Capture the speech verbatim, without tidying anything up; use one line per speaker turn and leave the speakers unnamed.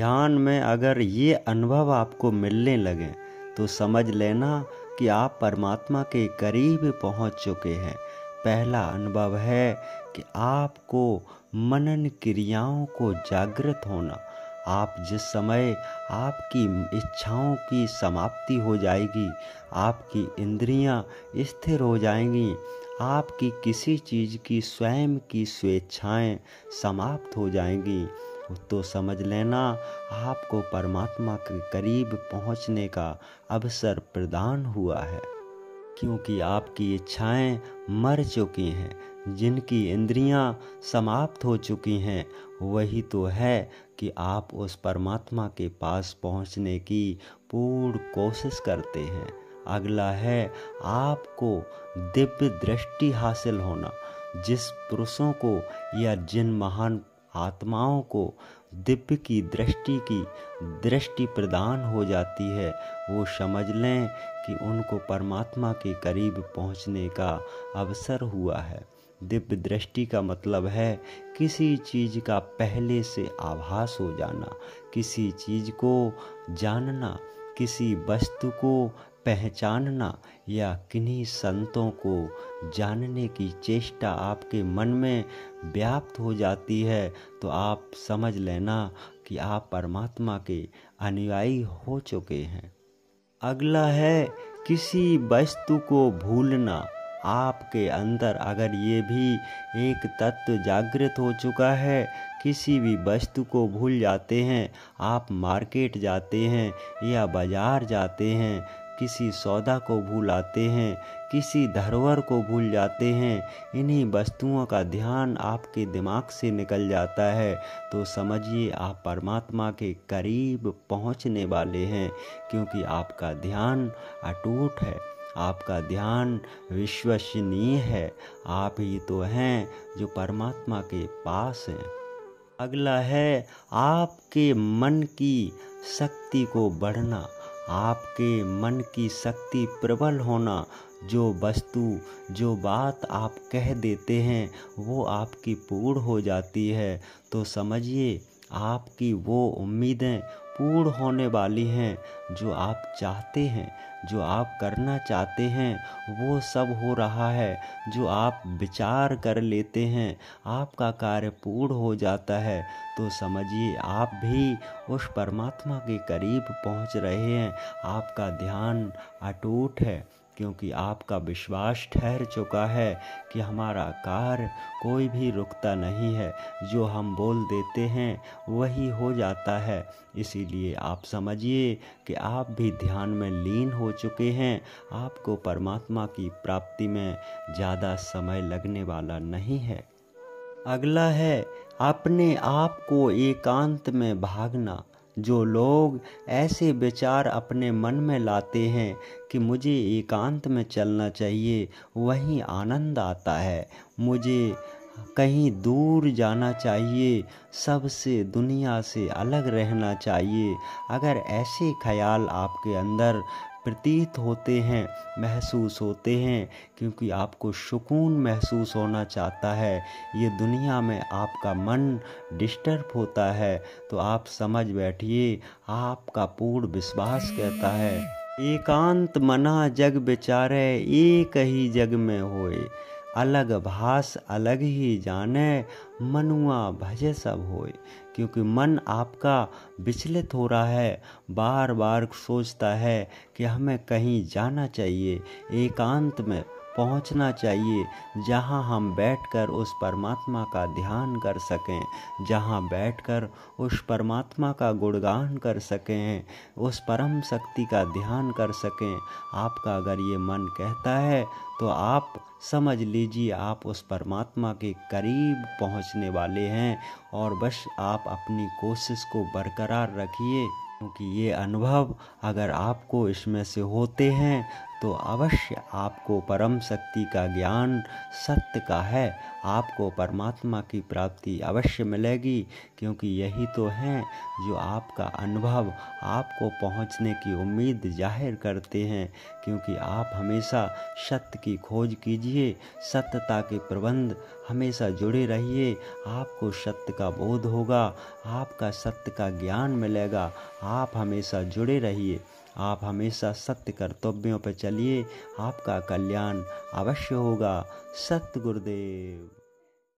ध्यान में अगर ये अनुभव आपको मिलने लगे तो समझ लेना कि आप परमात्मा के करीब पहुंच चुके हैं। पहला अनुभव है कि आपको मनन क्रियाओं को जागृत होना। आप जिस समय आपकी इच्छाओं की समाप्ति हो जाएगी, आपकी इंद्रियां स्थिर हो जाएंगी, आपकी किसी चीज़ की स्वयं की स्वेच्छाएं समाप्त हो जाएंगी, तो समझ लेना आपको परमात्मा के करीब पहुंचने का अवसर प्रदान हुआ है। क्योंकि आपकी इच्छाएं मर चुकी हैं, जिनकी इंद्रियां समाप्त हो चुकी हैं, वही तो है कि आप उस परमात्मा के पास पहुंचने की पूर्ण कोशिश करते हैं। अगला है आपको दिव्य दृष्टि हासिल होना। जिस पुरुषों को या जिन महान आत्माओं को दिव्य की दृष्टि की दृष्टि प्रदान हो जाती है, वो समझ लें कि उनको परमात्मा के करीब पहुंचने का अवसर हुआ है। दिव्य दृष्टि का मतलब है किसी चीज़ का पहले से आभास हो जाना, किसी चीज़ को जानना, किसी वस्तु को पहचानना या किन्हीं संतों को जानने की चेष्टा आपके मन में व्याप्त हो जाती है, तो आप समझ लेना कि आप परमात्मा के अनुयायी हो चुके हैं। अगला है किसी वस्तु को भूलना। आपके अंदर अगर ये भी एक तत्व जागृत हो चुका है, किसी भी वस्तु को भूल जाते हैं, आप मार्केट जाते हैं या बाजार जाते हैं, किसी सौदा को भूल आते हैं, किसी धरोहर को भूल जाते हैं, इन्हीं वस्तुओं का ध्यान आपके दिमाग से निकल जाता है, तो समझिए आप परमात्मा के करीब पहुंचने वाले हैं। क्योंकि आपका ध्यान अटूट है, आपका ध्यान विश्वसनीय है। आप ही तो हैं जो परमात्मा के पास हैं। अगला है आपके मन की शक्ति को बढ़ना, आपके मन की शक्ति प्रबल होना। जो वस्तु जो बात आप कह देते हैं वो आपकी पूर्ण हो जाती है, तो समझिए आपकी वो उम्मीदें पूर्ण होने वाली हैं। जो आप चाहते हैं, जो आप करना चाहते हैं, वो सब हो रहा है। जो आप विचार कर लेते हैं, आपका कार्य पूर्ण हो जाता है। तो समझिए आप भी उस परमात्मा के करीब पहुंच रहे हैं। आपका ध्यान अटूट है, क्योंकि आपका विश्वास ठहर चुका है कि हमारा कार्य कोई भी रुकता नहीं है। जो हम बोल देते हैं वही हो जाता है। इसीलिए आप समझिए कि आप भी ध्यान में लीन हो चुके हैं। आपको परमात्मा की प्राप्ति में ज़्यादा समय लगने वाला नहीं है। अगला है अपने आप को एकांत में भागना। जो लोग ऐसे विचार अपने मन में लाते हैं कि मुझे एकांत में चलना चाहिए, वहीं आनंद आता है, मुझे कहीं दूर जाना चाहिए, सबसे दुनिया से अलग रहना चाहिए, अगर ऐसे ख्याल आपके अंदर प्रतीत होते हैं, महसूस होते हैं, क्योंकि आपको सुकून महसूस होना चाहता है, ये दुनिया में आपका मन डिस्टर्ब होता है, तो आप समझ बैठिए आपका पूर्ण विश्वास कहता है एकांत मना जग विचारे, एक ही जग में होए, अलग भास अलग ही जाने, मनुआ भजे सब होए। क्योंकि मन आपका विचलित हो रहा है, बार बार सोचता है कि हमें कहीं जाना चाहिए, एकांत में पहुंचना चाहिए, जहां हम बैठकर उस परमात्मा का ध्यान कर सकें, जहां बैठकर उस परमात्मा का गुणगान कर सकें, उस परम शक्ति का ध्यान कर सकें। आपका अगर ये मन कहता है तो आप समझ लीजिए आप उस परमात्मा के करीब पहुंचने वाले हैं, और बस आप अपनी कोशिश को बरकरार रखिए। क्योंकि ये अनुभव अगर आपको इसमें से होते हैं तो अवश्य आपको परम शक्ति का ज्ञान सत्य का है, आपको परमात्मा की प्राप्ति अवश्य मिलेगी, क्योंकि यही तो है जो आपका अनुभव आपको पहुंचने की उम्मीद जाहिर करते हैं। क्योंकि आप हमेशा सत्य की खोज कीजिए, सत्यता के प्रबंध हमेशा जुड़े रहिए, आपको सत्य का बोध होगा, आपका सत्य का ज्ञान मिलेगा। आप हमेशा जुड़े रहिए, आप हमेशा सत्य कर्तव्यों पर चलिए, आपका कल्याण अवश्य होगा। सत्य गुरुदेव।